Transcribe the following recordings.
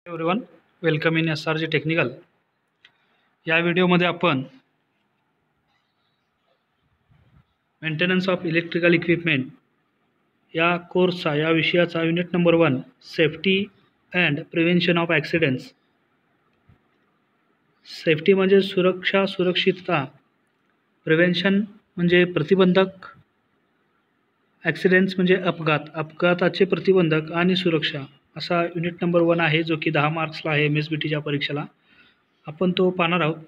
Everyone, welcome in SRG technical. या व्हिडिओमध्ये आपण मेंटेनन्स ऑफ इलेक्ट्रिकल इक्विपमेंट या कोर्सचा या विषयाचा unit number 1 safety and prevention of accidents. Safety म्हणजे सुरक्षा, सुरक्षितता. प्रिव्हेन्शन म्हणजे प्रतिबंधक. ॲक्सिडेंट्स म्हणजे अपघात, अपघाताचे प्रतिबंधक आणि सुरक्षा. असा युनिट नंबर 1 आहे, जो की 10 मार्क्सला आहे MSBTच्या परीक्षेला. आपण तो पाहणार आहोत.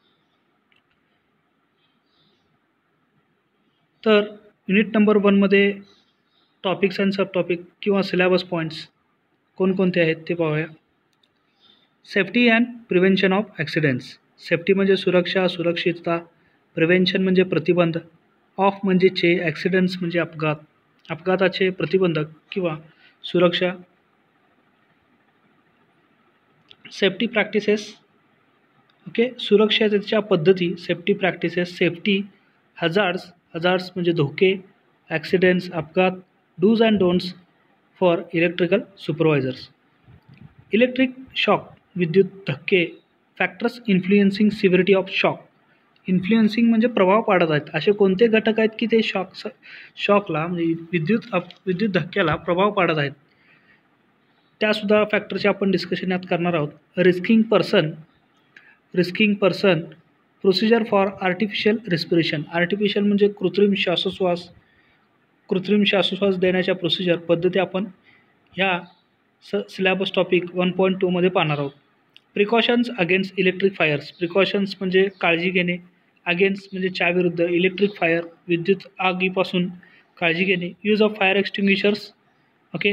तर युनिट नंबर 1मध्ये टॉपिक्स अँड सब टॉपिक किंवा सिलेबस पॉईंट्स कोणकोणते आहेत ते पाहूया. Safety and prevention of accidents. Safety म्हणजे सुरक्षा, सुरक्षितता. प्रिव्हेन्शन म्हणजे प्रतिबंध. ऑफ म्हणजे चे. ॲक्सिडेंट्स म्हणजे अपघात, अपघाताचे प्रतिबंधक किंवा सुरक्षा. Safety practices. ओके, सुरक्षिततेच्या पद्धती. Safety practices. Safety hazards. Hazards म्हणजे धोके. ॲक्सिडेंट्स अपघात. Dos and don'ts for electrical supervisors. Electric shock विद्युत धक्के. Factors influencing severity of shock. Influencing म्हणजे प्रभाव पाडत आहेत. असे कोणते घटक आहेत की ते शॉकला म्हणजे विद्युत धक्क्याला प्रभाव पाडत आहेत, त्यासुद्धा फॅक्टरचे आपण डिस्कशन यात करणार आहोत. Rescuing person. Procedure for artificial respiration. Artificial म्हणजे कृत्रिम श्वासोच्छ्वास देण्याच्या प्रोसिजर पद्धती आपण ह्या सिलेबस टॉपिक 1.2 मध्ये पाहणार आहोत. Precautions against electric fires. Precautions म्हणजे काळजी घेणे. अगेन्स्ट म्हणजे च्या विरुद्ध. इलेक्ट्रिक फायर विद्युत आगीपासून काळजी घेणे. Use of fire extinguishers. Okay,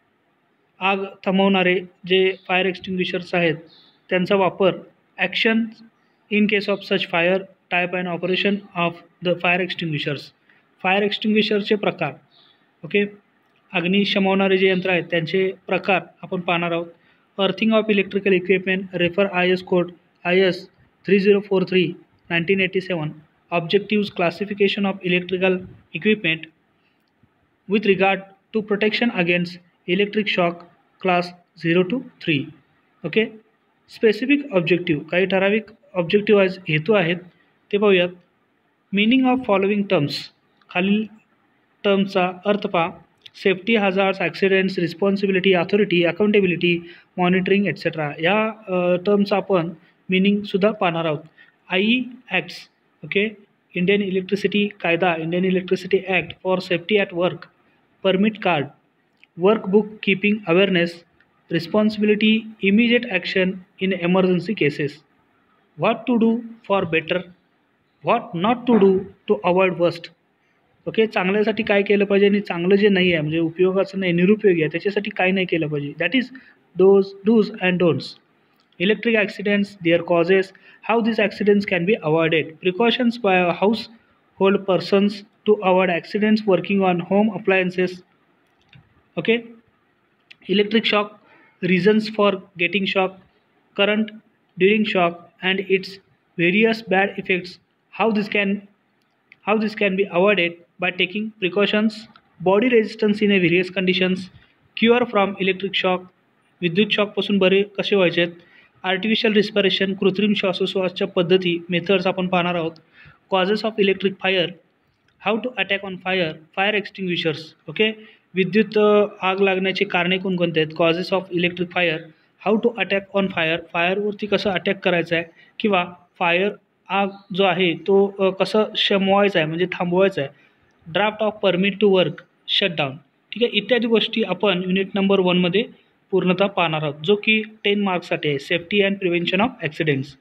आग थांबवणारे जे फायर एक्सटिंग्विशर्स आहेत त्यांचा वापर. Action in case of such fire. Type and operation of the fire extinguishers. Fire एक्सटिंग्विशरचे प्रकार. ओके, अग्नी शमवणारे जे यंत्र आहेत त्यांचे प्रकार आपण पाहणार आहोत. Earthing of electrical equipment. Refer IS code IS 3043 1987. Objectives. Classification of electrical equipment with regard to protection against electric shock class 0 to 3. Okay, specific objective. काही ठराविक ऑब्जेक्टिव्ह हेतू आहेत ते पाहूयात. Meaning of following terms. खालील टर्मचा अर्थ पहा. Safety, hazards, accidents, responsibility, authority, accountability, monitoring etcetera. या टर्मचा आपण मिनिंगसुद्धा पाहणार आहोत. ॲक्ट्स. ओके, इंडियन इलेक्ट्रिसिटी कायदा, Indian electricity act for safety at work. Permit card. Work book keeping awareness. Responsibility, immediate action in emergency cases. What to do for better. What not to do to avoid worst. Okay, चांगल्यासाठी काय केलं पाहिजे आणि चांगलं जे नाही आहे म्हणजे उपयोगाचं नाही, निरुपयोगी आहे, त्याच्यासाठी काय नाही केलं पाहिजे. That is dos and don'ts. Electric accidents, their causes, how this accidents can be avoided. Precautions by household persons to avoid accidents working on home appliances. Okay, electric shock, reasons for getting shock, current during shock and its various bad effects, how this can be avoided by taking precautions, body resistance in a various conditions, cure from electric shock, विद्युत shock पासून बरे कसे व्हायचे. Artificial respiration, कृत्रिम श्वासोच्छवासच्या पद्धती, methods आपण पाहणार आहोत. Causes of electric fire, how to attack on fire, fire extinguishers. Okay, विद्युत आग लागण्याची कारणे कोणकोणते आहेत. Causes of electric fire, how to attack on fire, फायरवरती कसं अटॅक करायचं आहे किंवा फायर आग जो आहे तो कसं शमवायचा आहे म्हणजे थांबवायचा आहे. Draft of permit to work, shutdown. ठीक आहे, इत्यादी गोष्टी आपण युनिट नंबर 1मध्ये पूर्णतः पाहणार आहोत, जो की 10 मार्क्ससाठी आहे. Safety and prevention of accidents.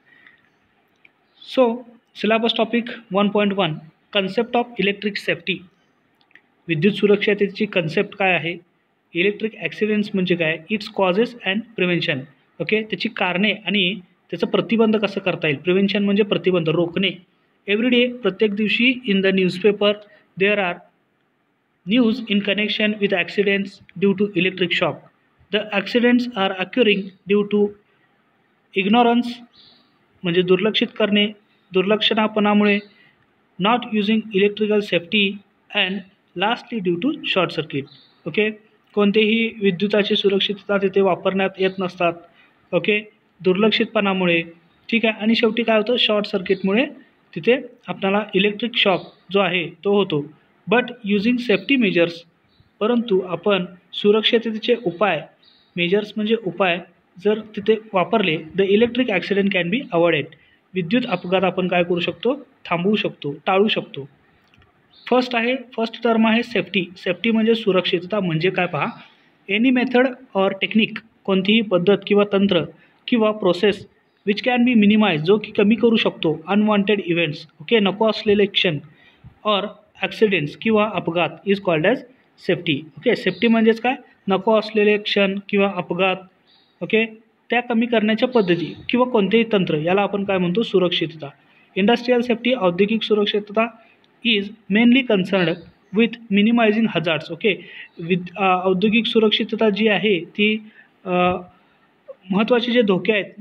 So syllabus topic 1.1 concept of electric safety. विद्युत सुरक्षतेची कन्सेप्ट काय आहे. इलेक्ट्रिक ॲक्सिडेंट्स म्हणजे काय. Its causes and prevention. Okay, त्याची कारणे आणि त्याचं प्रतिबंध कसं करता येईल. प्रिव्हेन्शन म्हणजे प्रतिबंध, रोखणे. एव्हरी डे, प्रत्येक दिवशी in the newspaper there are news in connection with accidents due to electric shock. The accidents are occurring due to ignorance म्हणजे दुर्लक्षित करणे, दुर्लक्षणापणामुळे. Not using electrical safety and lastly due to short circuit. Okay, कोणतेही विद्युताची सुरक्षितता तिथे वापरण्यात येत नसतात. ओके, दुर्लक्षितपणामुळे, ठीक आहे, आणि शेवटी काय होतं, शॉर्ट सर्किटमुळे तिथे आपल्याला इलेक्ट्रिक शॉक जो आहे तो होतो. बट युजिंग सेफ्टी मेजर्स, परंतु आपण सुरक्षिततेचे उपाय, मेजर्स म्हणजे उपाय जर तिथे वापरले, the electric accident can be avoided. विद्युत अपघात आपण काय करू शकतो, थांबवू शकतो, टाळू शकतो. फर्स्ट टर्म आहे सेफ्टी. सेफ्टी म्हणजे सुरक्षितता. म्हणजे काय पहा, एनी मेथड ऑर टेक्निक, कोणतीही पद्धत किंवा तंत्र किंवा process which can be minimize, जो की कमी करू शकतो अनवॉन्टेड इव्हेंट्स, ओके, नको असलेले क्षण, ऑर ॲक्सिडेंट्स किंवा अपघात, is called as safety. Okay, safety म्हणजेच काय, नको असलेले क्षण किंवा अपघात, ओके, त्या कमी करण्याच्या पद्धती किंवा कोणतेही तंत्र, याला आपण काय म्हणतो, सुरक्षितता. इंडस्ट्रियल सेफ्टी, औद्योगिक सुरक्षितता, is mainly concerned with minimizing hazards. Okay, औद्योगिक सुरक्षितता जी आहे ती महत्त्वाचे जे धोके आहेत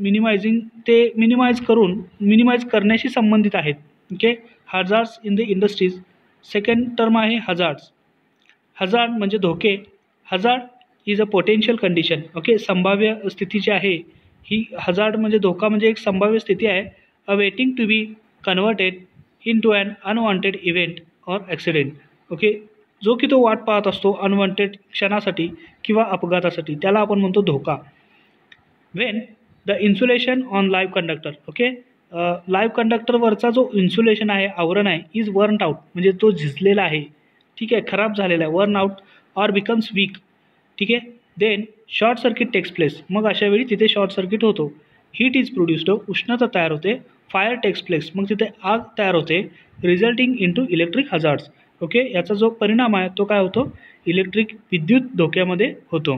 मिनिमाइज करण्याशी संबंधित आहेत. Okay, hazards in the industries. Second term आहे हजार्ड्स. हजार्ड म्हणजे धोके. Hazard is a potential condition. Okay, संभाव्य स्थिती जी आहे ही, हजार्ड म्हणजे धोका म्हणजे एक संभाव्य स्थिती आहे, awaiting to be converted into an unwanted event or accident. Okay, जो की तो वाट पाहत असतो अनवॉन्टेड क्षणासाठी किंवा अपघातासाठी, त्याला आपण म्हणतो धोका. When the insulation on live conductor. Okay, live कंडक्टरवरचा जो इन्सुलेशन आहे, आवरण आहे, इज वर्न आउट, म्हणजे तो झिजलेला आहे, ठीक आहे, खराब झालेला आहे, worn out or becomes weak, ठीक आहे, then short circuit takes place. मग अशा वेळी तिथे शॉर्ट सर्किट होतो. हीट इज प्रोड्युस्ड, उष्णता तयार होते. फायर टेक्स प्लेस, मग तिथे आग तयार होते. Resulting into electric hazards. Okay, याचा जो परिणाम आहे तो काय होतो, विद्युत धोक्यामध्ये होतो.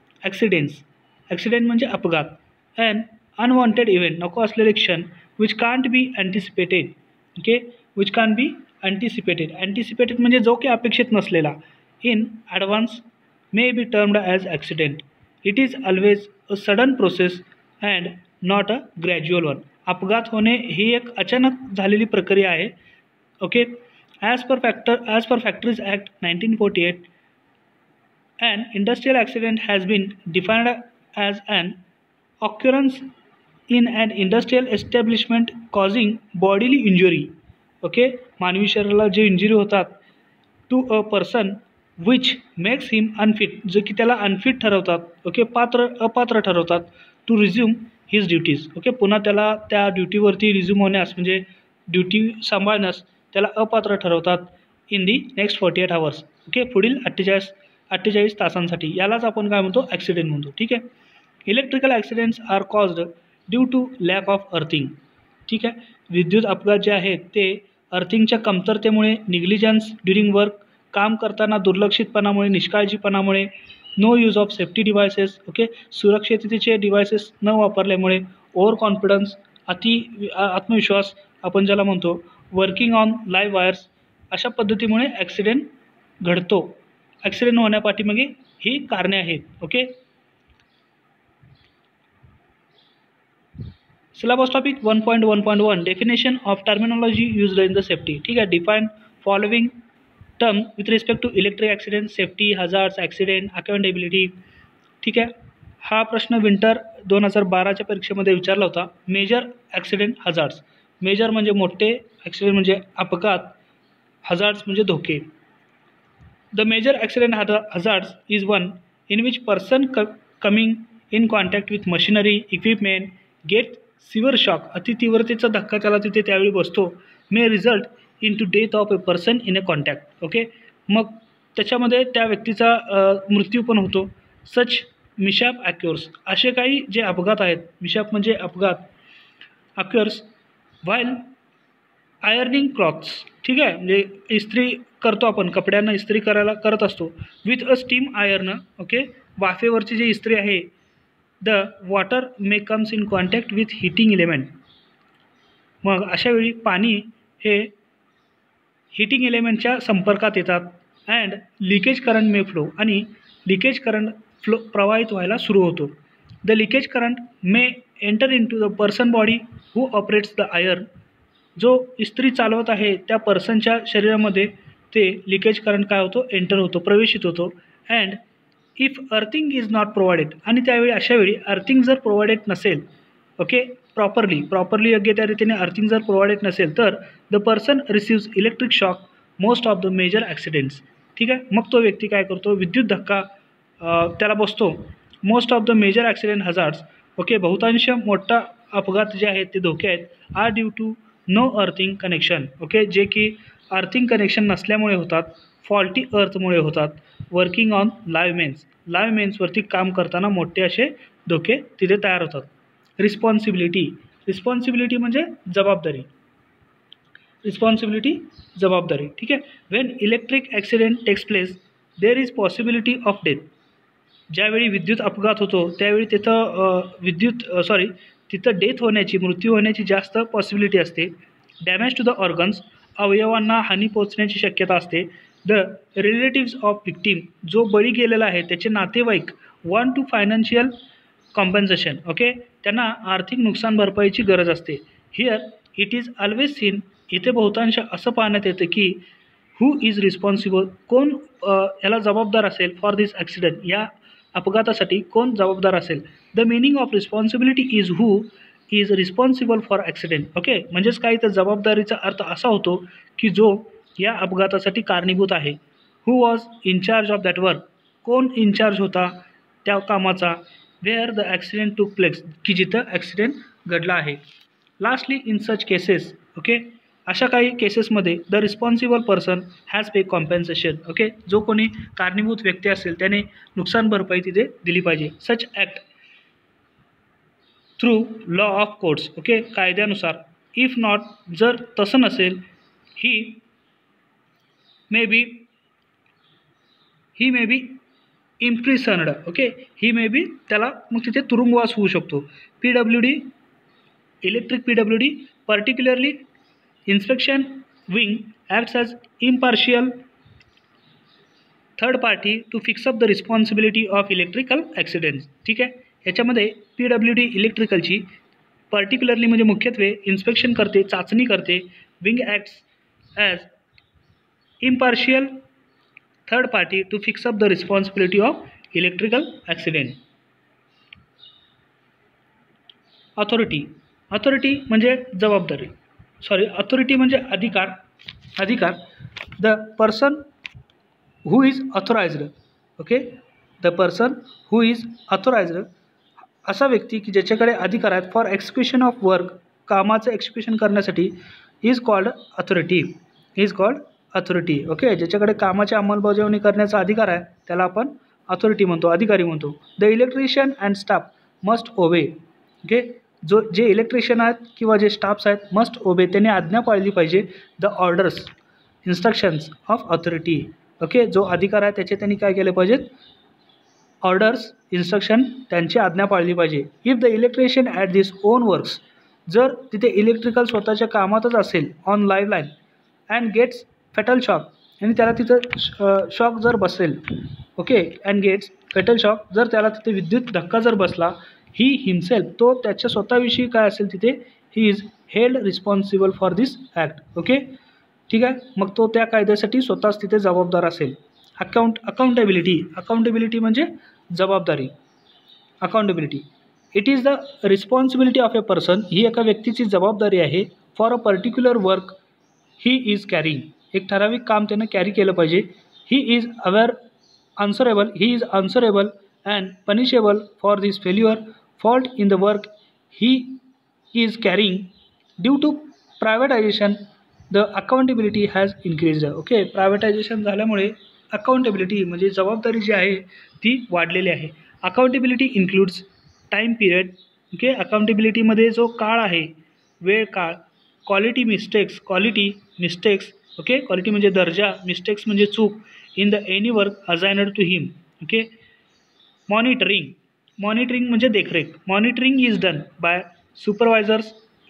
ॲक्सिडेंट म्हणजे अपघात. अँड अनवॉन्टेड इव्हेंट, नको असलेले क्षण, which can't be anticipated. Okay, which can't be anticipated म्हणजे जो की अपेक्षित नसलेला. In advance may be termed as accident. It is always a sudden process and not a gradual one. अपघात होणे ही एक अचानक झालेली प्रक्रिया आहे. Okay, as per factories act 1948, an industrial accident has been defined as an occurrence in an industrial establishment causing bodily injury. Okay, मानवी शरीराला जे इंजुरी होतात, to a person which makes him unfit, जे की त्याला अनफिट ठरवतात. Okay, अपात्र ठरवतात to resume his duties. Okay, पुन्हा त्याला त्या ड्युटीवरती रिझ्यूम होण्यास म्हणजे ड्युटी सांभाळण्यास त्याला अपात्र ठरवतात in the next 48 hours. Okay, पुढील 48 तासांसाठी. यालाच आपण काय म्हणतो, ॲक्सिडेंट म्हणतो. ठीक आहे. Electrical accidents are caused due to lack of earthing. ठीक आहे, विद्युत अपघात जे आहेत ते अर्थिंगच्या कमतरतेमुळे, निग्लिजन्स ड्युरिंग वर्क, काम करताना दुर्लक्षितपणामुळे, निष्काळजीपणामुळे, no use of safety devices. Okay, सुरक्षिततेचे डिव्हायसेस न वापरल्यामुळे, ओव्हर कॉन्फिडन्स, आत्मविश्वास आपण ज्याला म्हणतो, वर्किंग ऑन लाईव्ह वायर्स, अशा पद्धतीमुळे ॲक्सिडेंट घडतो. ॲक्सिडेंट होण्यापाठीमागे ही कारणे आहेत. Okay, syllabus topic 1.1.1 definition of terminology used in the safety. ठीक आहे, define following term with respect to electric accident, safety, hazards, accident, accountability. ठीक आहे, हा प्रश्न विंटर 2012च्या परीक्षेमध्ये विचारला होता. Major accident hazards. मेजर म्हणजे मोठे, ॲक्सिडेंट म्हणजे अपघात, हजार्ड्स म्हणजे धोके. The major accident hazards is one in which person coming in contact with machinery, equipment, get severe shock. अतितीव्रतेचा धक्का त्याला तिथे त्यावेळी बसतो. May result into death of a person in a contact. Okay, मग त्याच्यामध्ये त्या व्यक्तीचा मृत्यू पण होतो. Such mishap occurs. असे काही जे अपघात आहेत, मिशॅप म्हणजे अपघात, occurs while आयर्निंग क्लॉथ्स. ठीक आहे, म्हणजे इस्त्री करतो आपण, कपड्यांना इस्त्री करत असतो. With a steam iron. Okay, वाफेवरची जी इस्त्री आहे. The water may comes in contact with heating element. मग अशा वेळी पाणी हे हिटिंग एलिमेंटच्या संपर्कात येतात. And leakage current may flow, आणि लिकेज करंट प्रवाहित व्हायला सुरू होतो. The leakage current may enter into the person body who operates the iron. जो इस्त्री चालवत आहे त्या पर्सनच्या शरीरामध्ये ते लिकेज करंट काय होतो, एंटर होतो, प्रवेशित होतो. And if earthing is not provided, आणि त्यावेळी अशावेळी अर्थिंग जर प्रोव्हाइडेड नसेल, ओके, प्रॉपरली योग्य त्या रीतीने अर्थिंग जर प्रोव्हाइडेड नसेल, तर the person receives electric shock most of the major accidents. ठीक आहे, मग तो व्यक्ती काय करतो, विद्युत धक्का त्याला बसतो. Most of the major accident hazards, okay, बहुतांश मोठा अपघात जे आहेत ते धोके आहेत, are due to no earthing connection, okay, जे की अर्थिंग कनेक्शन नसल्यामुळे होतात, फॉल्टी अर्थमुळे होतात, वर्किंग ऑन लाईव्ह मेन्सवरती काम करताना मोठे असे धोके तिथे तयार होतात. रिस्पॉन्सिबिलिटी म्हणजे जबाबदारी, जबाबदारी. ठीक आहे. When electric accident takes place there is possibility of death. ज्यावेळी विद्युत अपघात होतो त्यावेळी तिथं डेथ होण्याची, मृत्यू होण्याची जास्त पॉसिबिलिटी असते. डॅमेज टू द ऑर्गन्स, अवयवांना हानी पोचण्याची शक्यता असते. द रिलेटिव्स ऑफ विक्टीम, जो बळी गेलेला आहे त्याचे नातेवाईक want to financial compensation, okay, त्यांना आर्थिक नुकसान भरपाईची गरज असते. Here it is always seen, इथे बहुतांश असं पाहण्यात येतं की हू इज रिस्पॉन्सिबल, कोण याला जबाबदार असेल, फॉर दिस ॲक्सिडेंट, या अपघातासाठी कोण जबाबदार असेल. The meaning of responsibility is who is responsible for accident, okay, म्हणजेच काही तर जबाबदारीचा अर्थ असा होतो की जो या अपघातासाठी कारणीभूत आहे. Who was incharge of that work, कोण इनचार्ज होता त्या कामाचा. Where the accident took place, की जिथं ॲक्सिडेंट घडला आहे. Lastly in such cases, okay, अशा काही केसेसमध्ये the responsible person has pay compensation, okay, जो कोणी कारणीभूत व्यक्ती असेल त्याने नुकसान भरपाई तिथे दिली पाहिजे. Such act through law of courts, okay, कायद्यानुसार. इफ नॉट, जर तसं नसेल, ही may be इम्प्रिसन्ड, okay, he may be, त्याला मग तिथे तुरुंगवास होऊ शकतो. PWD, electric PWD, particularly inspection wing acts as impartial third party to fix up the responsibility of electrical accidents. ठीक आहे, याच्यामध्ये PWD इलेक्ट्रिकलची पर्टिक्युलरली म्हणजे मुख्यत्वे इन्स्पेक्शन करते, चाचणी करते. Wing acts as impartial third party to fix up the responsibility of electrical accident. Authority म्हणजे जबाबदारी, ऑथॉरिटी म्हणजे अधिकार. The person who is authorised, okay, the person who is authorised, असा व्यक्ती की ज्याच्याकडे अधिकार आहेत फॉर एक्झिक्युशन ऑफ वर्क, कामाचं एक्झिक्युशन करण्यासाठी, इज कॉल्ड अथॉरिटी, ओके, ज्याच्याकडे कामाची अंमलबजावणी करण्याचा अधिकार आहे त्याला आपण अथॉरिटी म्हणतो, अधिकारी म्हणतो. The electrician and staff must obey, okay, जे इलेक्ट्रिशियन आहेत किंवा जे स्टाफ्स आहेत मस्ट ओबे, त्यांनी आज्ञा पाळली पाहिजे. The orders, instructions of authority, okay, जो अधिकार आहे त्याचे त्यांनी काय केले पाहिजेत, ऑर्डर्स, इन्स्ट्रक्शन, त्यांची आज्ञा पाळली पाहिजे. If the electrician at this own works, जर तिथे इलेक्ट्रिकल स्वतःच्या कामातच असेल on live line and gets fatal shock, आणि त्याला तिथं शॉक जर बसेल, okay, and gets fatal shock, जर त्याला तिथे विद्युत धक्का जर बसला, ही हिमसेल्फ, तो त्याच्या स्वतःविषयी काय असेल तिथे, he is held responsible for this act, okay. ठीक आहे, मग तो त्या कायद्यासाठी स्वतःच तिथे जबाबदार असेल. अकाउंटेबिलिटी म्हणजे जबाबदारी. Accountability, it is the responsibility of a person, ही एका व्यक्तीची जबाबदारी आहे. For a particular work he is carrying, एक ठराविक काम त्यानं कॅरी केलं पाहिजे. He is answerable and punishable for this fault in the work he is carrying. Due to privatization, the accountability has increased, okay, privatisation झाल्यामुळे accountability म्हणजे जबाबदारी जी आहे ती वाढलेली आहे. Accountability includes time period, okay, अकाउंटेबिलिटीमध्ये जो काळ आहे, वेळ काळ. क्वालिटी मिस्टेक्स, ओके, क्वालिटी म्हणजे दर्जा, मिस्टेक्स म्हणजे चूक, in the any work assigned to him, okay. Monitoring म्हणजे देखरेख. Monitoring is done by supervisors.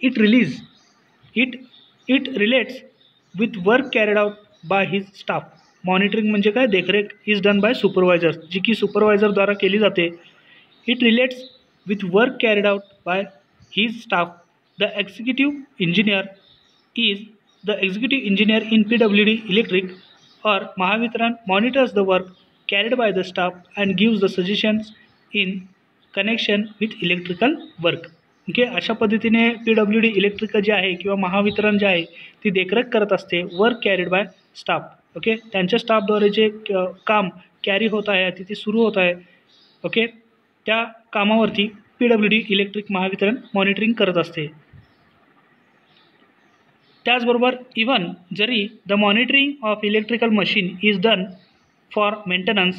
It relates with work carried out by his staff. Monitoring म्हणजे काय, देखरेख, इज डन बाय सुपरवायझर्स, जी की सुपरवायझरद्वारा केली जाते. It relates with work carried out by his staff. The executive engineer in PWD electric or Mahavitran monitors the work carried by the staff and gives the suggestions in connection with electrical work. Okay, अशा पद्धतीने PWD electrical जे आहे किंवा महावितरण जे आहे ती देखरेख करत असते work carried by staff. Okay, त्यांच्या स्टाफद्वारे जे काम कॅरी होत आहे तिथे सुरू होत आहे, ओके, त्या कामावरती PWD इलेक्ट्रिक महावितरण मॉनिटरिंग करत असते. त्याचबरोबर इवन जरी the monitoring of electrical machine is done for maintenance.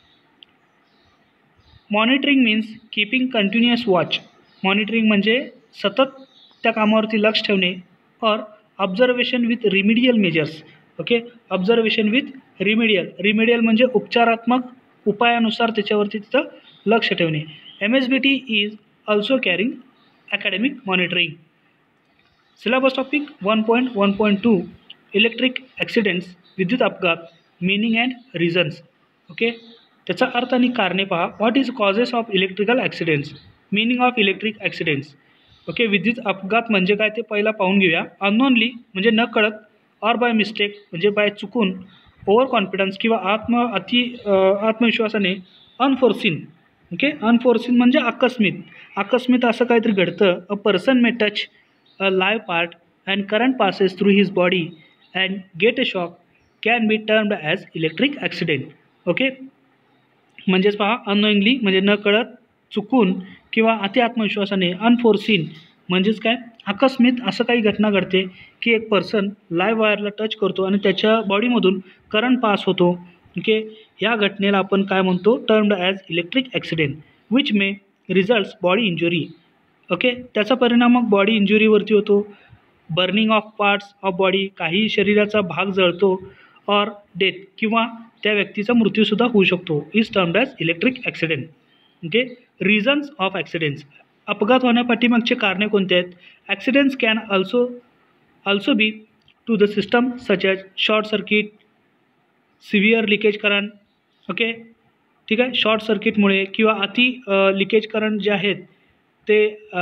Monitoring means keeping continuous watch. Monitoring म्हणजे सतत त्या कामावरती लक्ष ठेवणे. Or observation with remedial measures. Okay, observation with remedial म्हणजे उपचारात्मक उपायानुसार त्याच्यावरती तिथं लक्ष ठेवणे. MSBT is also carrying academic monitoring. Syllabus topic 1.1.2 electric accidents, विद्युत अपघात, मीनिंग अँड रिझन्स. ओके, त्याचा अर्थ आणि कारणे पहा. What is causes of electrical accidents, meaning of electric accidents. Okay, विद्युत अपघात म्हणजे काय ते पहिला पाहून घेऊया. अननोनली म्हणजे न कळत, ऑर बाय मिस्टेक म्हणजे बाय चुकून, ओव्हर कॉन्फिडन्स किंवा आत्मविश्वासाने, अनफोर्सिन. ओके, अनफोर्सिन म्हणजे आकस्मित असं काहीतरी घडतं. A person may touch a live part and current passes through his body and get a shock can be termed as electric accident. Okay, म्हणजेच पहा, अननोइंगली म्हणजे न कळत, चुकून किंवा अति आत्मविश्वासाने, अनफोर्सिन म्हणजेच काय, आकस्मित असं काही घटना घडते की एक पर्सन लाईव्ह वायरला टच करतो आणि त्याच्या बॉडीमधून करंट पास होतो. ओके, या घटनेला आपण काय म्हणतो, termed as electric accident which may results body injury. Okay, त्याचा परिणाम मग बॉडी इंजुरीवरती होतो. Burning of parts of body, काही शरीराचा भाग जळतो. और डेथ किंवा त्या व्यक्तीचा मृत्यूसुद्धा होऊ शकतो. Is termed as electric accident. Okay, reasons of accidents, अपघात होण्यापाठीमागचे कारणे कोणते आहेत. Accidents can also be to the system such as short circuit, severe leakage current. Okay, ठीक आहे, शॉर्ट सर्किटमुळे किंवा अति लिकेज करंट जे आहेत ते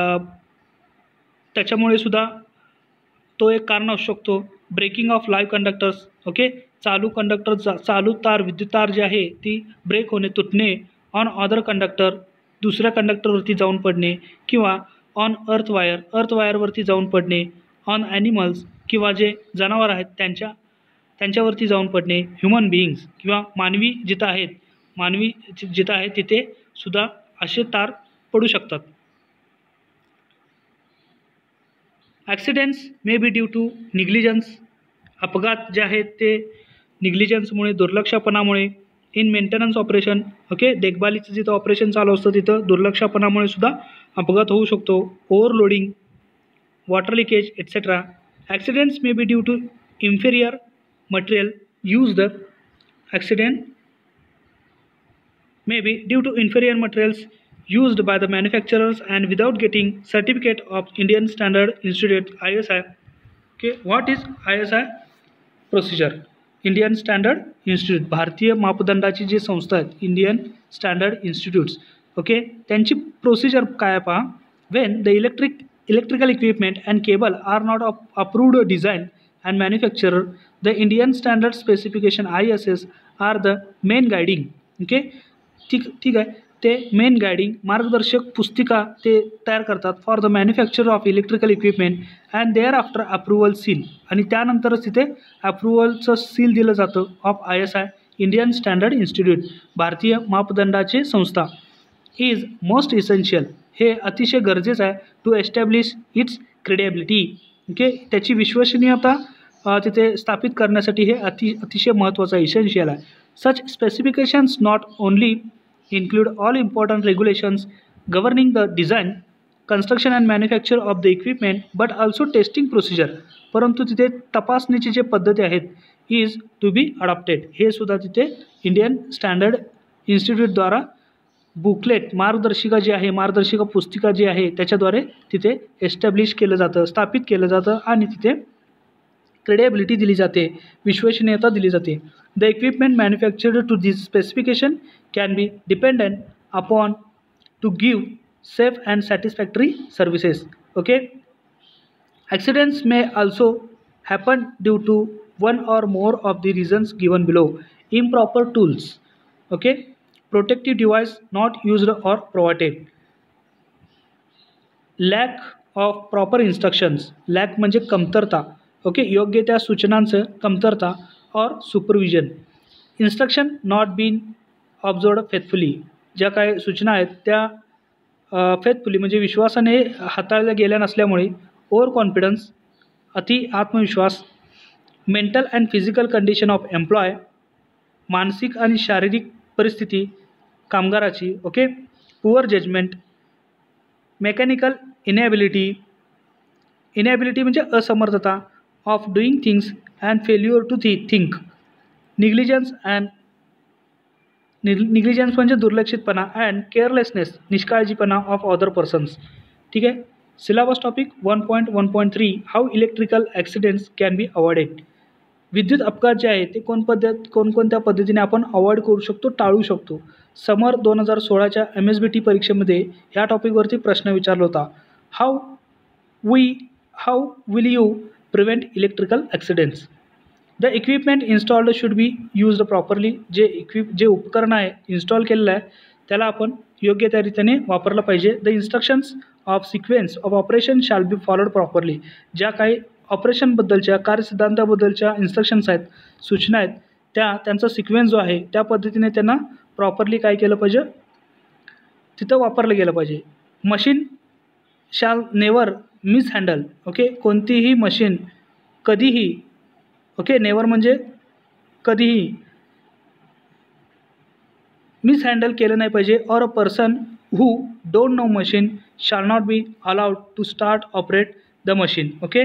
त्याच्यामुळे सुद्धा तो एक कारण असू शकतो. Breaking of live conductors. Okay, चालू तार, विद्युत तार जी आहे ती ब्रेक होणे, तुटणे. ऑन अदर कंडक्टर, दुसऱ्या कंडक्टरवरती जाऊन पडणे. किंवा ऑन अर्थ वायरवरती जाऊन पडणे. ऑन ॲनिमल्स किंवा जे जनावर आहेत त्यांच्यावरती जाऊन पडणे. ह्युमन बिईंग्स किंवा मानवी जिथं आहेत तिथे सुद्धा असे तार पडू शकतात. Accidents may be due to negligence. अपघात जे आहेत ते निग्लिजन्समुळे, दुर्लक्षपणामुळे. In maintenance operation. ओके, देखभालीचं जिथं ऑपरेशन चालू असतं तिथं दुर्लक्षपणामुळे सुद्धा अपघात होऊ शकतो. Overloading, water leakage etcetera. Accidents may be due to inferior material used. Accident may be due to inferior materials used by the manufacturers and without getting certificate of Indian Standard Institute ISI. Okay, what is ISI procedure? Indian Standard Institute, भारतीय मापदंडाची जी संस्था आहेत, Indian standard institutes. Okay, त्यांची procedure काय पहा. when the electrical equipment and cable are not of approved design and manufacturer, the Indian Standard Specification ISS are the main guiding. Okay, ठीक आहे, ते मेन गायडिंग मार्गदर्शक पुस्तिका ते तयार करतात for the manufacture of electrical equipment and thereafter approval seal. आणि त्यानंतरच तिथे अप्रुव्हलचं सील दिलं जातं of ISI, Indian standard institute, भारतीय मापदंडाचे संस्था. इज मोस्ट इसेन्शियल, हे अतिशय गरजेचं आहे. To establish its credibility. Okay, त्याची विश्वसनीयता तिथे स्थापित करण्यासाठी हे अतिशय महत्त्वाचं इसेन्शियल आहे. Such specifications not only include all important regulations governing the design, construction and manufacture of the equipment but also testing procedure. परंतु तिथे तपासणीची जे पद्धती आहेत is to be adopted. हे सुद्धा तिथे इंडियन स्टँडर्ड इन्स्टिट्यूटद्वारा बुकलेट, मार्गदर्शिका जी आहे, मार्गदर्शिका पुस्तिका जी आहे त्याच्याद्वारे तिथे एस्टॅब्लिश केलं जातं, स्थापित केलं जातं आणि तिथे क्रेडिबिलिटी दिली जाते, विश्वसनीयता दिली जाते. The equipment manufactured to this specification can be dependent upon to give safe and satisfactory services. Okay, accidents may also happen due to one or more of the reasons given below. Improper tools. Okay. Protective device not used or provided. Lack of proper instructions. Lack म्हणजे कमतरता. Okay, योग्य त्या सूचनांचं कमतरता. Or supervision. Instruction not been observed faithfully. ज्या काही सूचना आहेत त्या फेथफुली म्हणजे विश्वासाने हाताळल्या गेल्या नसल्यामुळे. ओव्हर कॉन्फिडन्स, अति आत्मविश्वास. Mental and physical condition of employ. मानसिक आणि शारीरिक परिस्थिती कामगाराची. Okay. Poor judgement. Mechanical inability. Inability म्हणजे असमर्थता. Of doing things and failure to think. Negligence म्हणजे दुर्लक्षितपणा. अँड केअरलेसनेस, निष्काळजीपणा ऑफ अदर पर्सन्स. ठीक आहे. Syllabus topic 1.1.3 how electrical accidents can be avoided. विद्युत अपघात जे आहे ते कोणकोणत्या पद्धतीने आपण अवॉइड करू शकतो, टाळू शकतो. समर 2016च्या MSBT परीक्षेमध्ये ह्या टॉपिकवरती प्रश्न विचारला होता. How will you prevent electrical accidents. The equipment installed should be used properly. जे उपकरण आहे इन्स्टॉल केलेलं आहे त्याला आपण योग्य त्या रीतीने वापरलं पाहिजे. The instructions of sequence of operation shall be followed properly. ज्या काही ऑपरेशनबद्दलच्या कार्यसिद्धांताबद्दलच्या इन्स्ट्रक्शन्स आहेत, सूचना आहेत, त्यांचा सिक्वेन्स जो आहे त्या पद्धतीने त्यांना प्रॉपरली काय केलं पाहिजे, तिथं वापरलं गेलं पाहिजे. Machine shall never mishandle. Okay, कोणतीही मशीन कधीही, ओके, नेवर म्हणजे कधीही मिसहँडल केलं नाही पाहिजे. Or a person who don't know machine shall not be allowed to start operate the machine. Okay.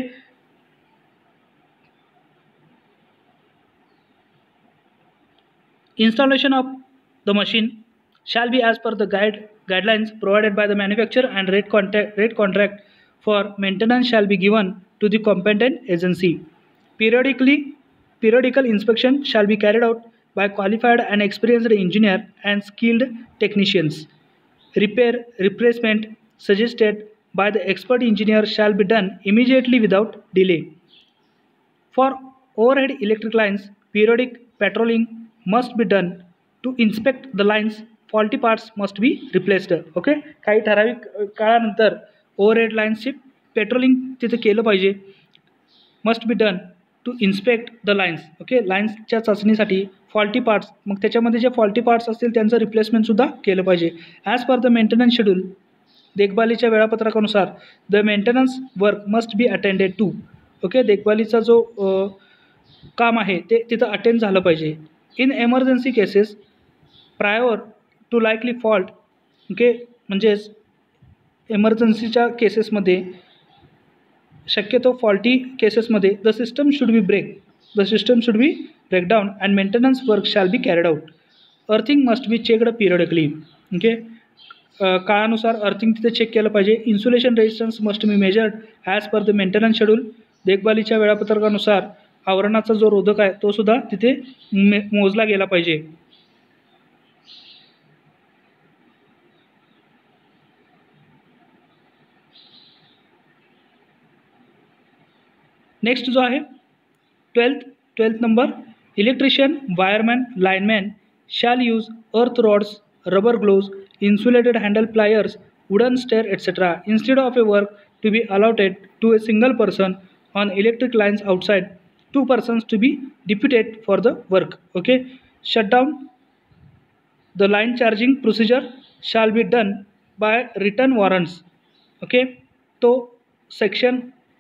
Installation of the machine shall be as per the guidelines provided by the manufacturer, and rate contract for maintenance shall be given to the competent agency. Periodical inspection shall be carried out by qualified and experienced engineer and skilled technicians. Replacement suggested by the expert engineer shall be done immediately without delay. For overhead electric lines, periodic patrolling must be done to inspect the lines. Faulty parts must be replaced. Okay. काही ठराविक काळानंतर overhead लाईन्सचे patrolling तिथे केलं पाहिजे. Must be done to inspect the lines. Okay, लाईन्सच्या चाचणीसाठी faulty parts, मग त्याच्यामध्ये जे फॉल्टी पार्ट्स असतील त्यांचं रिप्लेसमेंटसुद्धा केलं पाहिजे. As per the maintenance schedule. देखभालीच्या वेळापत्रकानुसार the maintenance work must be attended to. Okay, देखभालीचा जो काम आहे ते तिथं अटेंड झालं पाहिजे. In emergency cases prior to likely fault. Okay, म्हणजेच एमर्जन्सीच्या केसेसमध्ये, शक्यतो फॉल्टी केसेसमध्ये the system should be breakdown and maintenance work shall be carried out. Earthing must be checked periodically. Okay, काळानुसार अर्थिंग तिथे चेक केलं पाहिजे. Insulation resistance must be measured as per the maintenance schedule. देखभालीच्या वेळापत्रकानुसार आवरणाचा जो रोधक आहे तो सुद्धा तिथे मोजला गेला पाहिजे. नेक्स्ट जो आहे 12th number. Electrician, wireman, lineman shall use earth rods, rubber gloves, insulated handle pliers, wooden stair etcetera instead of a work to be allotted to a single person on electric lines outside. 2 persons to be deputed for the work. Okay. Shut down the line charging procedure shall be done by written warrants. Okay. तो section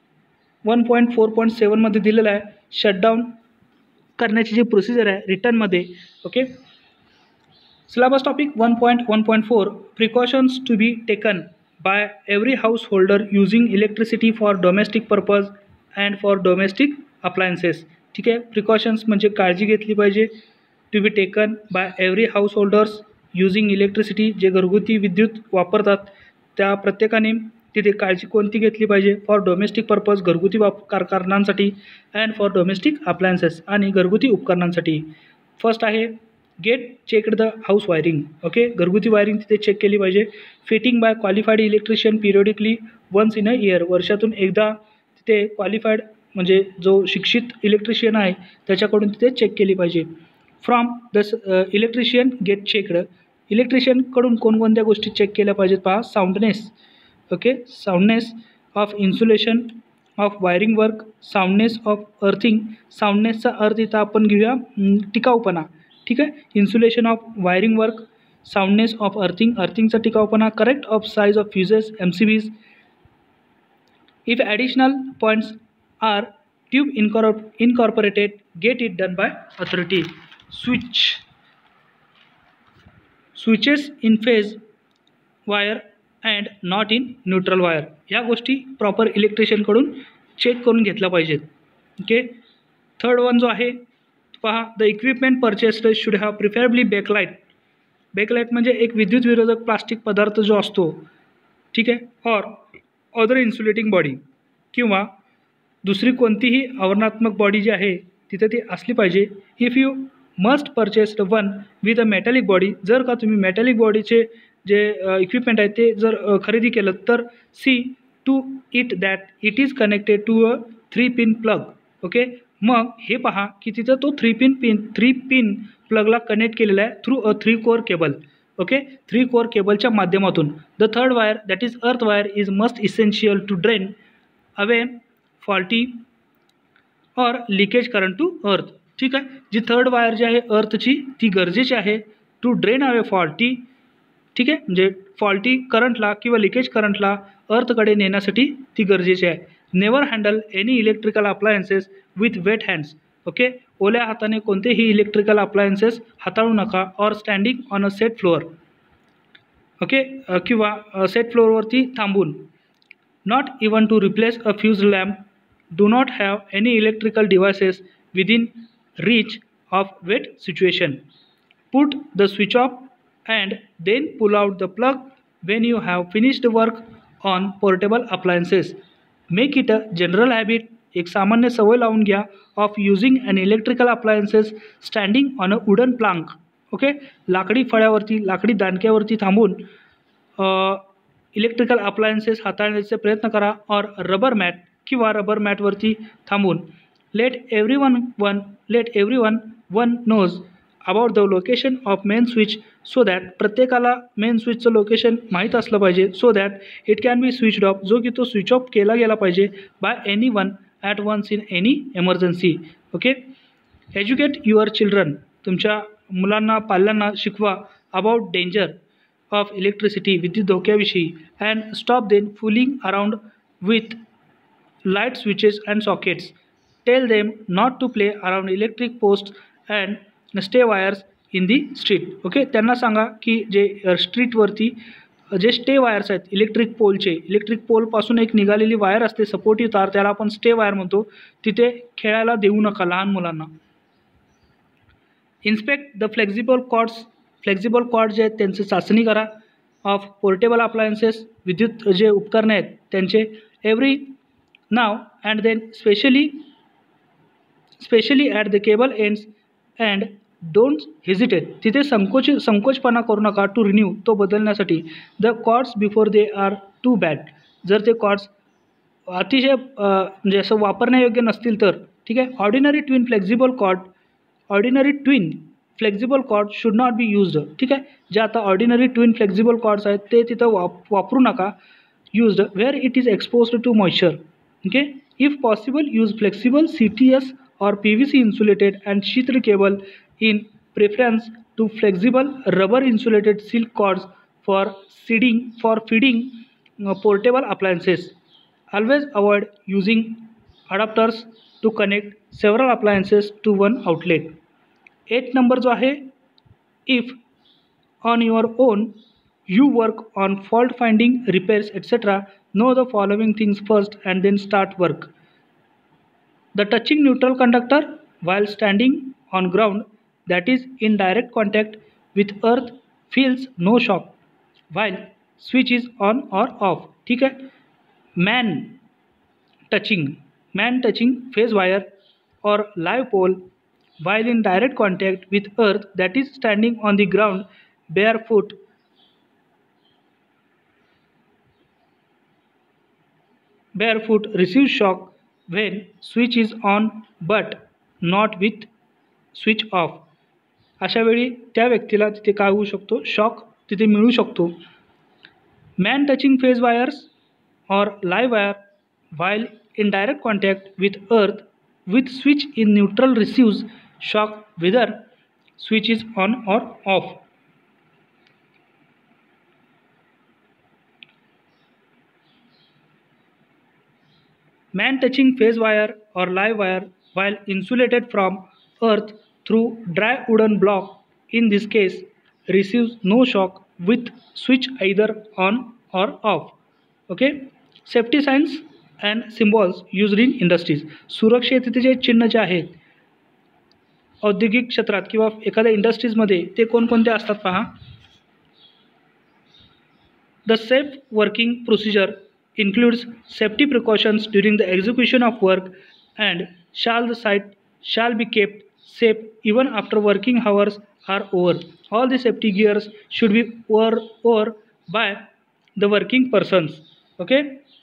1.4.7 मध्ये दिलेला आहे. Shutdown करण्याची जी procedure आहे रिटर्नमध्ये. Okay. Syllabus topic 1.1.4 precautions to be taken by every householder using electricity for domestic purpose and for domestic appliances. ठीक आहे. Precautions म्हणजे काळजी घेतली पाहिजे. To be taken by every householders using electricity, जे घरगुती विद्युत वापरतात त्या प्रत्येकाने तिथे काळजी कोणती घेतली पाहिजे. फॉर डोमेस्टिक पर्पज, घरगुती कारणांसाठी. अँड फॉर डोमेस्टिक अप्लायन्सेस, आणि घरगुती उपकरणांसाठी. फर्स्ट आहे get checked the house wiring. Okay, घरगुती वायरिंग तिथे चेक केली पाहिजे. Fitting by qualified electrician periodically once in a year, वर्षातून एकदा तिथे क्वालिफाईड म्हणजे जो शिक्षित इलेक्ट्रिशियन आहे त्याच्याकडून तिथे चेक केली पाहिजे. From the electrician get checked. इलेक्ट्रिशियनकडून कोणकोणत्या गोष्टी चेक केल्या पाहिजेत पहा. Soundness, okay, soundness of insulation of wiring work, soundness of earthing. साऊंडनेसचा अर्थ इथं आपण घेऊया टिकाऊपणा. ठीक आहे. Insulation of wiring work, soundness of earthing, अर्थिंगचा टिकाऊपणा, correct of size of fuses MCBs. If additional points are tube incorporated, get it done by authority. Switches in phase wire and not in neutral wire. या गोष्टी proper इलेक्ट्रिशियनकडून check करून घेतल्या पाहिजेत. Okay. Third one जो आहे पहा, the equipment purchased should have preferably backlight. Backlight म्हणजे एक विद्युत विरोधक प्लास्टिक पदार्थ जो असतो, ठीक आहे, ऑर अदर इन्सुलेटिंग बॉडी किंवा दुसरी कोणतीही आवरणात्मक बॉडी जी आहे तिथे ती असली पाहिजे. If you must purchased one with a metallic body. जर का तुम्ही मेटॅलिक बॉडीचे जे इक्विपमेंट आहे ते जर खरेदी केलं तर see to it that it is connected to a 3 pin plug. Okay. मग हे पहा की तिथं तो 3 पिन प्लगला कनेक्ट केलेला आहे through a 3 core cable. Okay. 3 core केबलच्या माध्यमातून. The third wire that is earth wire is must essential to drain away faulty or leakage current to earth. ठीक आहे. जी थर्ड वायर जी आहे अर्थची ती गरजेची आहे टू ड्रेन अवे फॉल्टी. ठीक आहे. म्हणजे फॉल्टी करंटला किंवा लिकेज करंटला अर्थकडे नेण्यासाठी ती गरजेची आहे. Never handle any electrical appliances with wet hands. Okay. ओल्या हाताने कोणतेही इलेक्ट्रिकल अप्लायन्सेस हाताळू नका. Or standing on a wet floor. Okay. किंवा सेट फ्लोअरवरती थांबून. Not even to replace a fuse lamp. Do not have any electrical devices within reach of wet situation. Put the switch off and then pull out the plug when you have finished work on portable appliances. Make it a general habit. एक सामान्य सवय लावून घ्या of using an electrical appliances standing on a wooden plank. Okay. लाकडी फळ्यावरती, लाकडी दांडक्यावरती थांबून electrical appliances हाताळण्याचा प्रयत्न करा. और रबर मॅट किंवा रबर मॅटवरती थांबून. Let everyone knows about the location of main switch so that प्रत्येकाला मेन स्विचचं लोकेशन माहीत असलं पाहिजे. So that it can be switched off. जो की तो स्विच ऑफ केला गेला पाहिजे by anyone at once in any emergency. Okay. Educate your children. तुमच्या मुलांना पाल्यांना शिकवा अबाउट डेंजर ऑफ इलेक्ट्रिसिटी. विद्युत धोक्याविषयी. And stop then fooling around with light switches and sockets. Tell them not to play around electric posts and stay wires in the street. Okay. त्यांना सांगा की जे स्ट्रीटवरती जे स्टे वायर्स आहेत electric पोलचे, इलेक्ट्रिक पोलपासून एक निघालेली वायर असते सपोर्टिव्ह तार, त्याला आपण स्टे वायर म्हणतो, तिथे खेळायला देऊ नका लहान मुलांना. Inspect the flexible cords. Flexible cord जे आहेत त्यांची चाचणी करा. Of portable appliances. विद्युत जे उपकरणे आहेत त्यांचे. Every now and then specially at the cable ends and don't hesitate. तिथे संकोचपणा करू नका टू रिन्यू, तो बदलण्यासाठी. The cords before they are too bad. जर ते कॉर्ड्स अतिशय म्हणजे असं वापरण्यायोग्य नसतील तर. ठीक आहे. Ordinary twin flexible cord should not be used. ठीक आहे. जे आता ऑर्डिनरी ट्विन फ्लेक्झिबल कॉर्ड्स आहेत ते तिथं वापरू नका. Used where it is exposed to moisture. Okay. If possible use flexible CTS or PVC insulated and sheathed cable in preference to flexible rubber insulated silk cords for feeding portable appliances. Always avoid using adapters to connect several appliances to one outlet. 8 number जो आहे, if on your own you work on fault finding, repairs etc., know the following things first and then start work. The touching neutral conductor while standing on ground that is in direct contact with earth feels no shock while switch is on or off. ठीक आहे. Man touching phase wire or live pole while in direct contact with earth that is standing on the ground barefoot receives shock when switch is on but not with switch off. अशा वेळी त्या व्यक्तीला तिथे काय होऊ शकतो, shock तिथे मिळू शकतो. Man touching phase wires or live wire while in direct contact with earth with switch in neutral receives shock whether switch is on or off. Man touching phase wire or live wire while insulated from earth through dry wooden block in this case receives no shock with switch either on or off. Okay. Safety signs and symbols used in industries. सुरक्षिततेचे चिन्ह जे आहेत औद्योगिक क्षेत्रात किंवा एखाद्या इंडस्ट्रीजमध्ये ते कोणकोणते असतात पहा. The safe working procedure includes safety precautions during the execution of work and the site shall be kept safe even after working hours are over. All the safety gears should be worn by the working persons. Okay.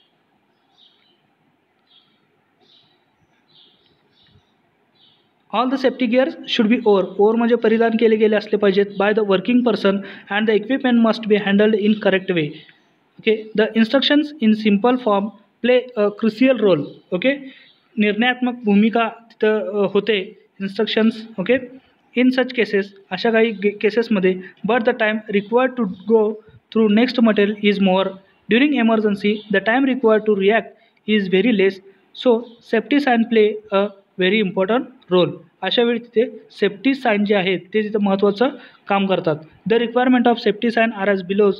All the safety gears should be worn म्हणजे परिधान केले गेले असले पाहिजेत by the working person and the equipment must be handled in correct way. Okay, the instructions in simple form play a crucial role. Okay, निर्णयात्मक भूमिका तिथं होते instructions. Okay, in such cases अशा काही केसेसमध्ये but the time required to go through next material is more. During emergency the time required to react is very less, so safety sign play a very important role. अशा वेळी तिथे safety sine जे आहेत ते तिथं महत्त्वाचं काम करतात. The requirement of safety sign are as belows.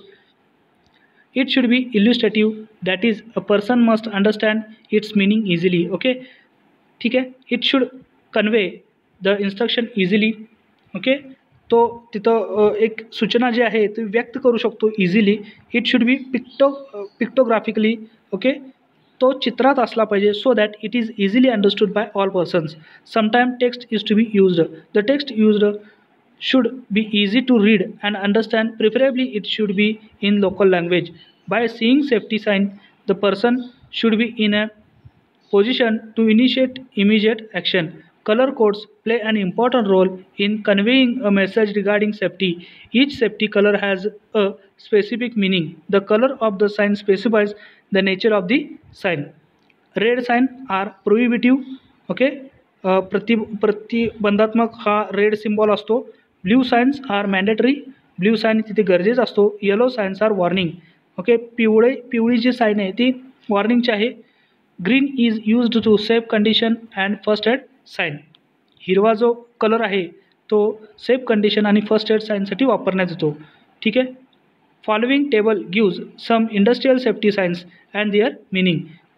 It should be illustrative, that is a person must understand its meaning easily. Okay, ठीक आहे. It should convey the instruction easily. Okay, तो तिथं एक सूचना जी आहे ती व्यक्त करू शकतो easily. It should be pictographically. Okay, तो चित्रात असला पाहिजे so that it is easily understood by all persons. Sometime text is to be used. The text used should be easy to read and understand. Preferably it should be in local language. By seeing safety sign, the person should be in a position to initiate immediate action. Color codes play an important role in conveying a message regarding safety. Each safety color has a specific meaning. The color of the sign specifies the nature of the sign. Red sign are prohibitive. Okay, प्रतिबंधात्मक हा red symbol असतो. Blue signs are mandatory. Blue sign तिथे गरजेचं असतो. Yellow signs are warning. Okay, पिवळी जी sign आहे ती वॉर्निंगची आहे. Green is used to safe condition and first aid sign. हिरवा जो कलर आहे तो सेफ कंडिशन आणि फर्स्ट एड साईनसाठी वापरण्यात येतो. ठीक आहे. Following table gives some industrial safety signs and their meaning.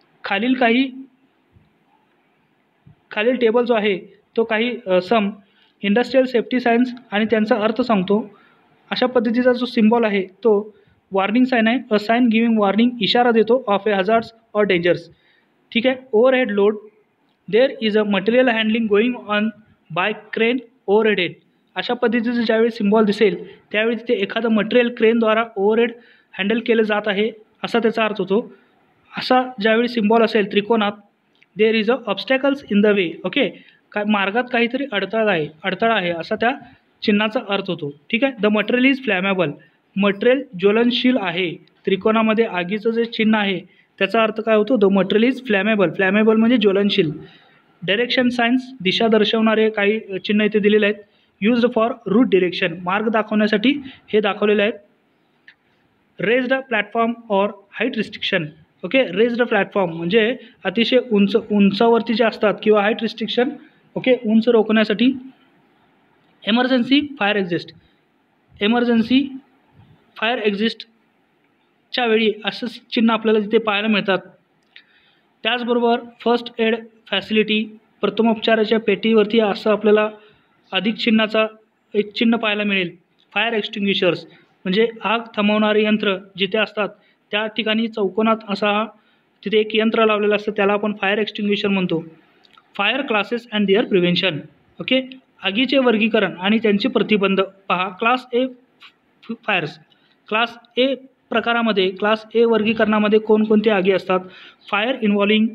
खालील टेबल जो आहे तो काही सम इंडस्ट्रियल सेफ्टी सायन्स आणि त्यांचा अर्थ सांगतो. अशा पद्धतीचा जो सिम्बॉल आहे तो वॉर्निंग साईन आहे. अ साईन गिविंग वॉर्निंग, इशारा देतो of a hazards or dangers. ठीक आहे. Overhead load, there is a material handling going on by crane overhead. अशा पद्धतीचं ज्यावेळी सिम्बॉल दिसेल त्यावेळी तिथे एखादं मटेरियल क्रेनद्वारा ओव्हरहेड हँडल केलं जात आहे असा त्याचा अर्थ होतो. असा ज्यावेळी सिम्बॉल असेल त्रिकोणात, there is a obstacles in the way. Okay, काय मार्गात काहीतरी अडथळा आहे असा त्या चिन्हाचा अर्थ होतो. ठीक आहे. The material is flammable. Material ज्वलनशील आहे. त्रिकोणामध्ये आगीचं जे चिन्ह आहे त्याचा अर्थ काय होतो, the material is flammable. Flammable म्हणजे ज्वलनशील. डायरेक्शन सायन्स, दिशा दर्शवणारे काही चिन्ह इथे दिलेले आहेत. यूज्ड फॉर रूट डिरेक्शन, मार्ग दाखवण्यासाठी हे दाखवलेले आहेत. Raised platform or height restriction. Okay, raised platform म्हणजे अतिशय उंचावरती जे असतात किंवा हाईट रिस्ट्रिक्शन. ओके, उंच रोखण्यासाठी. Emergency fire exist. Emergency fire एक्झिस्टच्या वेळी असं चिन्ह आपल्याला तिथे पाहायला मिळतात. त्याचबरोबर फर्स्ट एड फॅसिलिटी, प्रथमोपचाराच्या पेटीवरती असं आपल्याला अधिक चिन्हाचा एक चिन्ह पाहायला मिळेल. फायर एक्स्टिंग्विशर्स म्हणजे आग थांबवणारे यंत्र जिथे असतात त्या ठिकाणी चौकोनात असा तिथे एक यंत्र लावलेलं असतं, त्याला आपण फायर एक्स्टिंग्विशर म्हणतो. Fire classes and their prevention. Okay, आगीचे वर्गीकरण आणि त्यांचे प्रतिबंध पहा. Class A fires. Class A प्रकारामध्ये, क्लास ए वर्गीकरणामध्ये कोणकोणती आगी असतात. Fire involving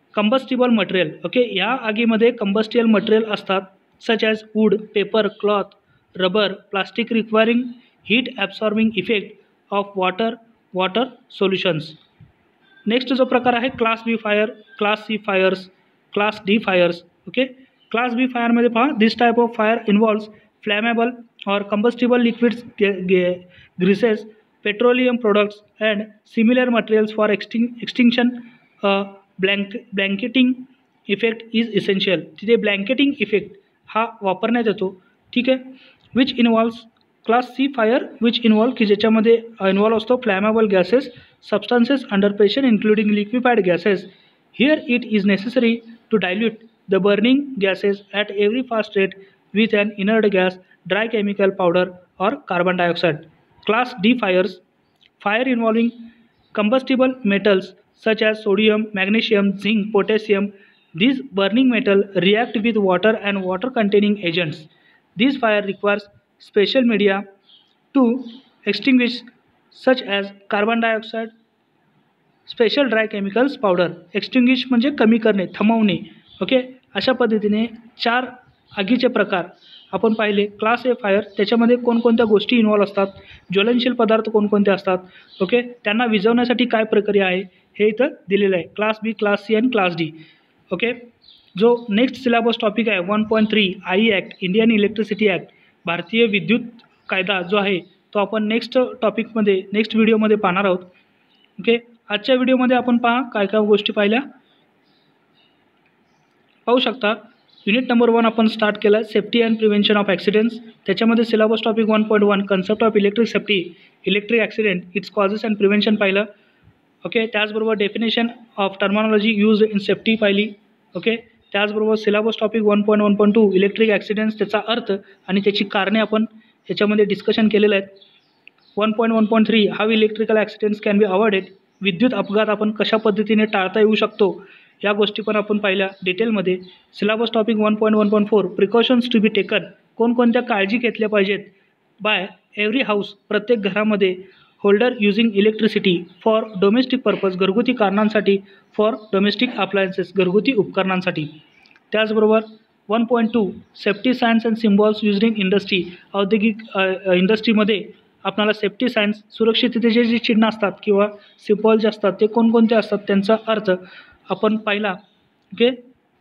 combustible material. Okay, या आगीमध्ये कंबस्टिबल मटेरियल असतात such as wood, paper, cloth, rubber, plastic requiring heat absorbing effect of water solutions. Next जो प्रकार आहे class B fire, class C fires, class D fires. Okay, class बी फायरमध्ये पहा, this type of fire involves flammable or combustible liquids, greases, petroleum products and similar materials for extinction. Blanketing effect is essential. तिथे blanketing effect हा वापरण्यात येतो. ठीक आहे. Which involves class C fire, which involve की ज्याच्यामध्ये इन्व्हॉल्व असतो flammable gases, substances under pressure including liquefied gases. Here it is necessary to dilute the burning gases at every fast rate with an inert gas, dry chemical powder or carbon dioxide. Class D fires, fire involving combustible metals such as sodium, magnesium, zinc, potassium. These burning metal react with water and water containing agents. This fire requires special media to extinguish such as carbon dioxide, special dry chemicals powder. Extinguish म्हणजे कमी करणे, थांबवणे. Okay, अशा पद्धतीने 4 आगीचे प्रकार आपण पाहिले. क्लास ए फायर, त्याच्यामध्ये कोणकोणत्या गोष्टी इन्व्हॉल्व असतात, ज्वलनशील पदार्थ कोणकोणते असतात, ओके, त्यांना विझवण्यासाठी काय प्रक्रिया आहे हे इथं दिलेलं आहे. क्लास बी, क्लास सी आणि क्लास डी. ओके, जो नेक्स्ट सिलेबस टॉपिक आहे 1.3 I act, Indian electricity act, भारतीय विद्युत कायदा जो आहे तो आपण नेक्स्ट टॉपिकमध्ये, नेक्स्ट व्हिडिओमध्ये पाहणार आहोत. ओके, आजच्या व्हिडिओमध्ये आपण पहा काय काय गोष्टी पाहिल्या. पाहू शकता, युनिट नंबर 1 आपण स्टार्ट केला, safety and prevention of accidents. त्याच्यामध्ये syllabus topic 1.1 concept of electric safety, electric accident, its causes and prevention पाहिलं. ओके, त्याचबरोबर definition of terminology use in safety पाहिली. ओके, त्याचबरोबर सिलेबस टॉपिक 1.1.2 इलेक्ट्रिक ॲक्सिडेंट्स, त्याचा अर्थ आणि त्याची कारणे आपण याच्यामध्ये डिस्कशन केलेलं आहे. 1.1.3 how electrical accidents can be avoided, विद्युत अपघात आपण कशा पद्धतीने टाळता येऊ शकतो या गोष्टी पण आपण पाहिल्या डिटेलमध्ये. Syllabus topic 1.1.4 precautions to be taken, कोणकोणत्या काळजी घेतल्या पाहिजेत बाय एव्हरी हाऊस, प्रत्येक घरामध्ये, holder using electricity for domestic purpose, घरगुती कारणांसाठी, फॉर डोमेस्टिक अप्लायन्सेस, घरगुती उपकरणांसाठी. त्याचबरोबर 1.2 safety signs and symbols used in industry, औद्योगिक इंडस्ट्रीमध्ये आपल्याला सेफ्टी सायन्स, सुरक्षिततेचे जे चिन्ह असतात किंवा सिम्बॉल जे असतात ते कोणकोणते असतात त्यांचा अर्थ आपण पाहिला. ओके,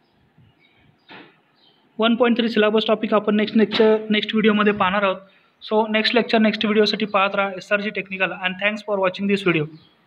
1.3 सिलेबस टॉपिक आपण नेक्स्ट व्हिडिओमध्ये पाहणार आहोत. सो नेक्स्ट लेक्चर, नेक्स्ट व्हिडिओसाठी पाहत राहा SRG technical. And thanks for watching this video.